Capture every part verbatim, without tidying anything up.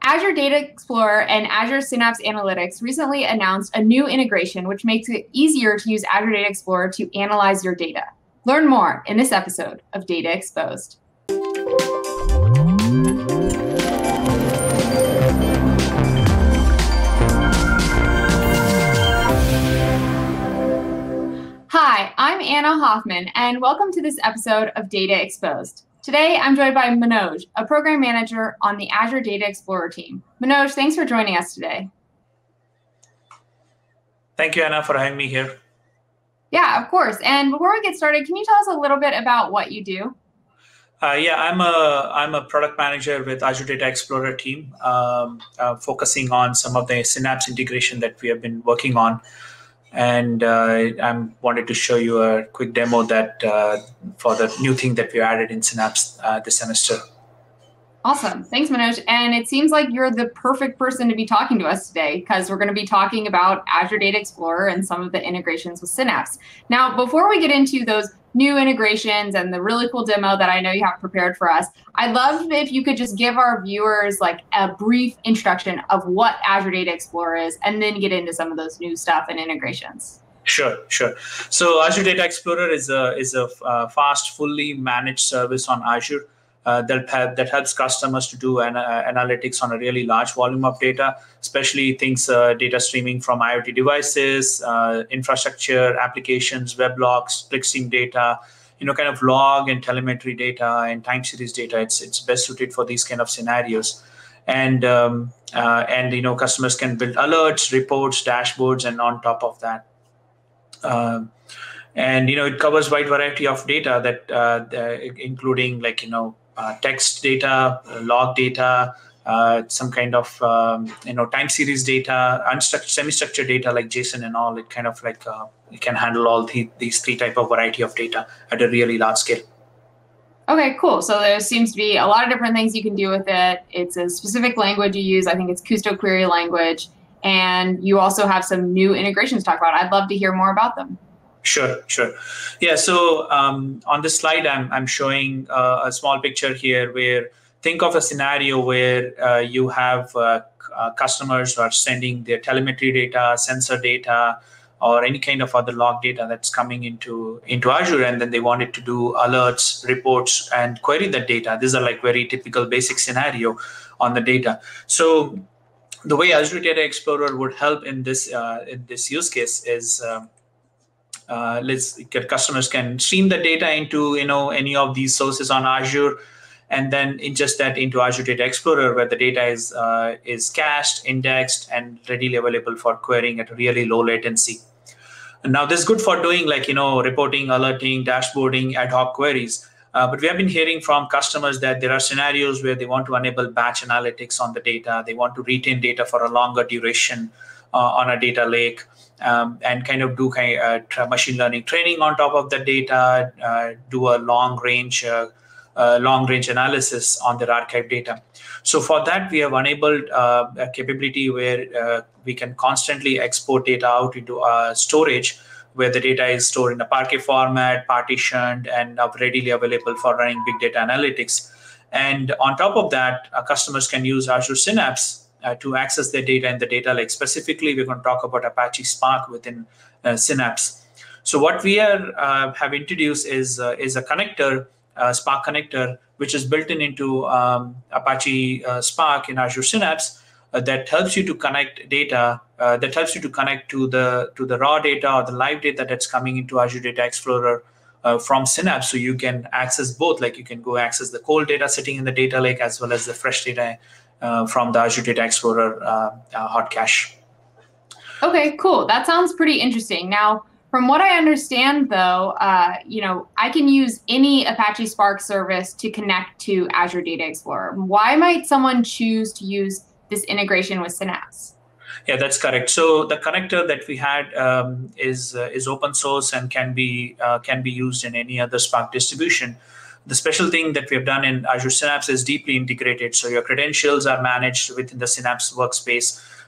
Azure Data Explorer and Azure Synapse Analytics recently announced a new integration which makes it easier to use Azure Data Explorer to analyze your data. Learn more in this episode of Data Exposed. Hi, I'm Anna Hoffman, and welcome to this episode of Data Exposed. Today, I'm joined by Manoj, a program manager on the Azure Data Explorer team. Manoj, thanks for joining us today. Thank you, Anna, for having me here. Yeah, of course. And before we get started, can you tell us a little bit about what you do? Uh, yeah, I'm a I'm a product manager with Azure Data Explorer team, um, uh, focusing on some of the Synapse integration that we have been working on. And uh, I wanted to show you a quick demo that uh, for the new thing that we added in Synapse uh, this semester. Awesome. Thanks, Manoj. And it seems like you're the perfect person to be talking to us today because we're going to be talking about Azure Data Explorer and some of the integrations with Synapse. Now, before we get into those new integrations and the really cool demo that I know you have prepared for us, I'd love if you could just give our viewers like a brief introduction of what Azure Data Explorer is and then get into some of those new stuff and integrations. Sure, sure. So Azure Data Explorer is a is a uh, fast, fully managed service on Azure. Uh, that, have, that helps customers to do an, uh, analytics on a really large volume of data, especially things, uh, data streaming from IoT devices, uh, infrastructure, applications, web logs, clickstream data, you know, kind of log and telemetry data and time series data. It's it's best suited for these kind of scenarios. And, um, uh, and you know, customers can build alerts, reports, dashboards, and on top of that. Uh, and, you know, it covers wide variety of data that, uh, the, including like, you know, Uh, text data, uh, log data, uh, some kind of um, you know time series data, unstructured, semi-structured data like JSON and all. It kind of like uh, it can handle all the, these three type of variety of data at a really large scale. Okay, cool. So there seems to be a lot of different things you can do with it. It's a specific language you use. I think it's Custo query language, and you also have some new integrations to talk about. I'd love to hear more about them. Sure, sure. Yeah, so um, on this slide, I'm, I'm showing uh, a small picture here where think of a scenario where uh, you have uh, uh, customers who are sending their telemetry data, sensor data, or any kind of other log data that's coming into, into Azure, and then they wanted to do alerts, reports, and query that data. These are like very typical basic scenario on the data. So the way Azure Data Explorer would help in this, uh, in this use case is um, Uh, let's get customers can stream the data into you know any of these sources on Azure, and then ingest that into Azure Data Explorer, where the data is uh, is cached, indexed, and readily available for querying at a really low latency. And now this is good for doing like you know reporting, alerting, dashboarding, ad hoc queries. Uh, but we have been hearing from customers that there are scenarios where they want to enable batch analytics on the data. They want to retain data for a longer duration uh, on a data lake. Um, and kind of do kind of, uh, machine learning training on top of the data, uh, do a long range, uh, uh, long range analysis on their archive data. So for that, we have enabled uh, a capability where uh, we can constantly export data out into uh, storage, where the data is stored in a Parquet format, partitioned, and uh, readily available for running big data analytics. And on top of that, uh, customers can use Azure Synapse Uh, to access their data in the data lake. Specifically, we're going to talk about Apache Spark within uh, Synapse. So what we are uh, have introduced is uh, is a connector, uh, Spark connector, which is built in into um, Apache uh, Spark in Azure Synapse uh, that helps you to connect data, uh, that helps you to connect to the to the raw data or the live data that's coming into Azure Data Explorer uh, from Synapse. So you can access both, like you can go access the cold data sitting in the data lake as well as the fresh data Uh, from the Azure Data Explorer uh, uh, hot cache. Okay, cool. That sounds pretty interesting. Now, from what I understand, though, uh, you know, I can use any Apache Spark service to connect to Azure Data Explorer. Why might someone choose to use this integration with Synapse? Yeah, that's correct. So the connector that we had um, is uh, is open source and can be uh, can be used in any other Spark distribution. The special thing that we have done in Azure Synapse is deeply integrated. So your credentials are managed within the Synapse workspace.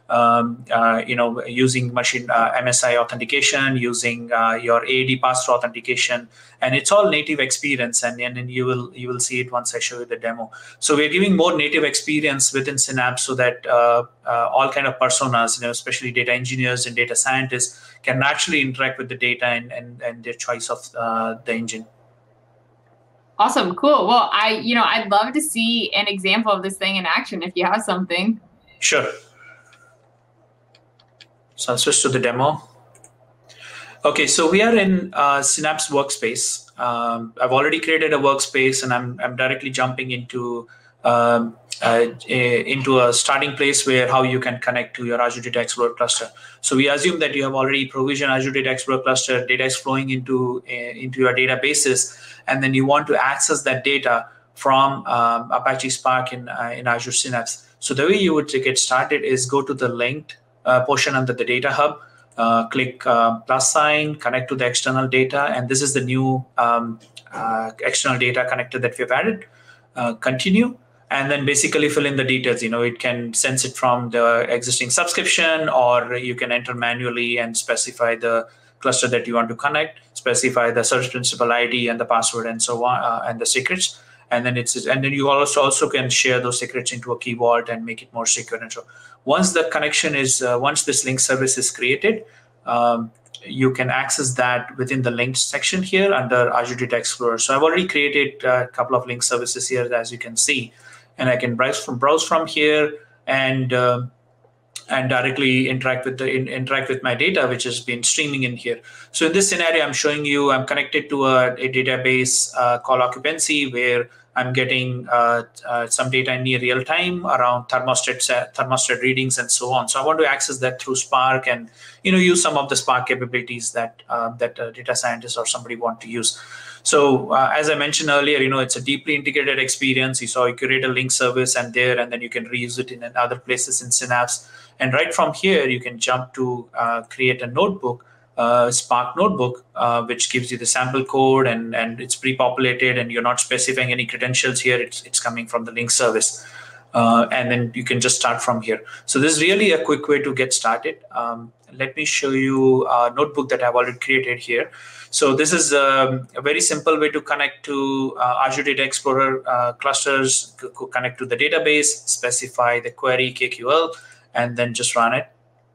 um, uh, you know, using machine uh, M S I authentication, using uh, your A A D pass-through authentication, and it's all native experience. And, and then you will you will see it once I show you the demo. So we're giving more native experience within Synapse so that uh, uh, all kind of personas, you know, especially data engineers and data scientists, can naturally interact with the data and and, and their choice of uh, the engine. Awesome, cool. Well, I, you know, I'd love to see an example of this thing in action if you have something. Sure. So I'll switch to the demo. Okay, so we are in uh, Synapse Workspace. Um, I've already created a workspace, and I'm I'm directly jumping into um, uh, a, into a starting place where how you can connect to your Azure Data Explorer cluster. So we assume that you have already provisioned Azure Data Explorer cluster. Data is flowing into uh, into your databases, and then you want to access that data from um, Apache Spark in uh, in Azure Synapse. So the way you would get started is go to the linked uh, portion under the Data Hub. Uh, click uh, plus sign, connect to the external data, and this is the new um, uh, external data connector that we've added. Uh, continue, and then basically fill in the details. You know, it can sense it from the existing subscription, or you can enter manually and specify the cluster that you want to connect, specify the search principal I D and the password and so on, uh, and the secrets. And then it's and then you also also can share those secrets into a key vault and make it more secure. And so once the connection is uh, once this link service is created, um, you can access that within the linked section here under Azure Data Explorer. So I've already created a couple of link services here, as you can see, and I can browse from browse from here and uh, and directly interact with the in, interact with my data, which has been streaming in here. So in this scenario, I'm showing you I'm connected to a, a database uh, called Occupancy, where I'm getting uh, uh, some data in near real time around thermostat uh, thermostat readings and so on. So I want to access that through Spark and you know use some of the Spark capabilities that uh, that a data scientist or somebody want to use. So uh, as I mentioned earlier, you know it's a deeply integrated experience. You saw you create a link service and there, and then you can reuse it in other places in Synapse. And right from here, you can jump to uh, create a notebook, uh, Spark notebook, uh, which gives you the sample code, and, and it's pre-populated, and you're not specifying any credentials here. It's, it's coming from the link service. Uh, and then you can just start from here. So this is really a quick way to get started. Um, let me show you a notebook that I've already created here. So this is um, a very simple way to connect to uh, Azure Data Explorer uh, clusters, connect to the database, specify the query K Q L, and then just run it.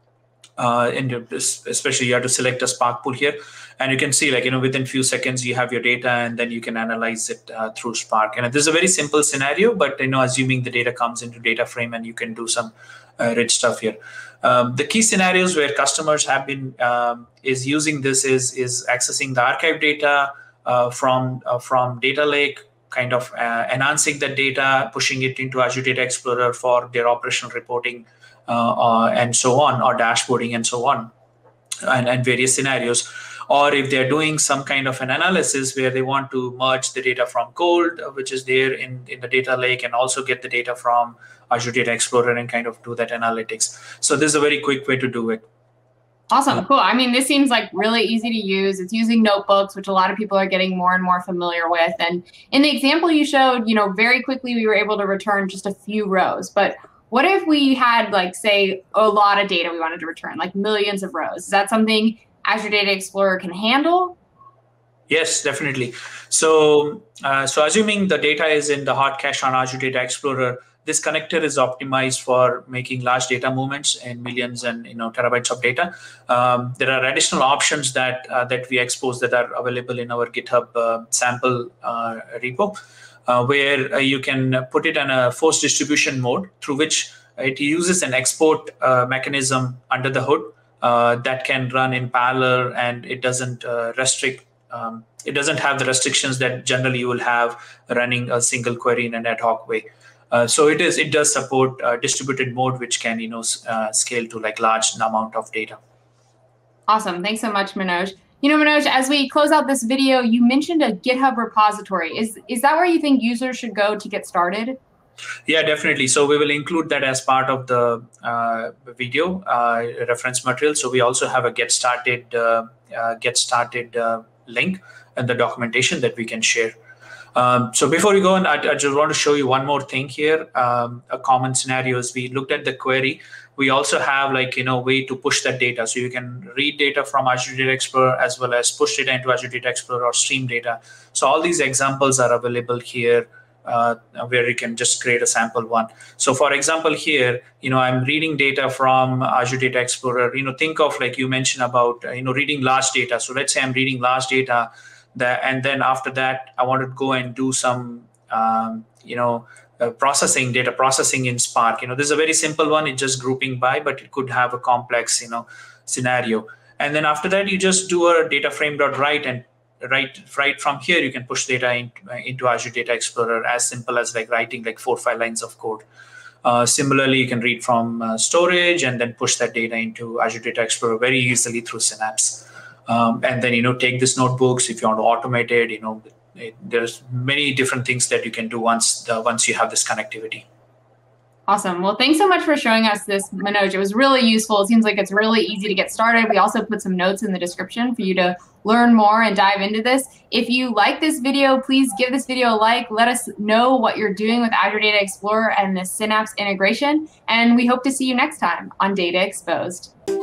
Uh, and especially you have to select a Spark pool here. And you can see like, you know, within few seconds, you have your data and then you can analyze it uh, through Spark. And this is a very simple scenario, but, you know, assuming the data comes into data frame and you can do some uh, rich stuff here. Um, the key scenarios where customers have been um, is using this is, is accessing the archive data uh, from, uh, from data lake, kind of uh, enhancing the data, pushing it into Azure Data Explorer for their operational reporting, Uh, uh, and so on, or dashboarding and so on, and, and various scenarios. Or if they're doing some kind of an analysis where they want to merge the data from Gold, which is there in, in the data lake, and also get the data from Azure Data Explorer and kind of do that analytics. So this is a very quick way to do it. Awesome, cool. I mean, this seems like really easy to use. It's using notebooks, which a lot of people are getting more and more familiar with. And in the example you showed, you know, very quickly we were able to return just a few rows. But what if we had, like, say, a lot of data we wanted to return, like millions of rows? Is that something Azure Data Explorer can handle? Yes, definitely. So, uh, so assuming the data is in the hot cache on Azure Data Explorer, this connector is optimized for making large data movements in millions and you know terabytes of data. Um, there are additional options that uh, that we expose that are available in our GitHub uh, sample uh, repo. Uh, where uh, you can put it in a forced distribution mode through which it uses an export uh, mechanism under the hood uh, that can run in parallel, and it doesn't uh, restrict, um, it doesn't have the restrictions that generally you will have running a single query in an ad hoc way. Uh, so it is, it does support uh, distributed mode, which can you know uh, scale to like large amount of data. Awesome, thanks so much, Manoj. You know, Manoj, as we close out this video, you mentioned a GitHub repository. Is, is that where you think users should go to get started? Yeah, definitely. So we will include that as part of the uh, video uh, reference material. So we also have a get started uh, uh, get started uh, link and the documentation that we can share. Um, so before we go on, I, I just want to show you one more thing here. Um, a common scenario is we looked at the query. We also have like, you know, way to push that data. So you can read data from Azure Data Explorer as well as push data into Azure Data Explorer or stream data. So all these examples are available here uh, where you can just create a sample one. So for example, here, you know, I'm reading data from Azure Data Explorer. You know, think of like you mentioned about, uh, you know, reading large data. So let's say I'm reading large data. That, and then after that, I want to go and do some, um, you know, uh, processing, data processing in Spark. You know, this is a very simple one. It's just grouping by, but it could have a complex, you know, scenario. And then after that, you just do a data frame.write, and right, right from here, you can push data in, uh, into Azure Data Explorer, as simple as like writing like four, five lines of code. Uh, similarly, you can read from uh, storage and then push that data into Azure Data Explorer very easily through Synapse. Um, and then, you know, take this notebooks if you want to automate it. You know, it, there's many different things that you can do once the, once you have this connectivity. Awesome. Well, thanks so much for showing us this, Manoj. It was really useful. It seems like it's really easy to get started. We also put some notes in the description for you to learn more and dive into this. If you like this video, please give this video a like. Let us know what you're doing with Azure Data Explorer and the Synapse integration. And we hope to see you next time on Data Exposed.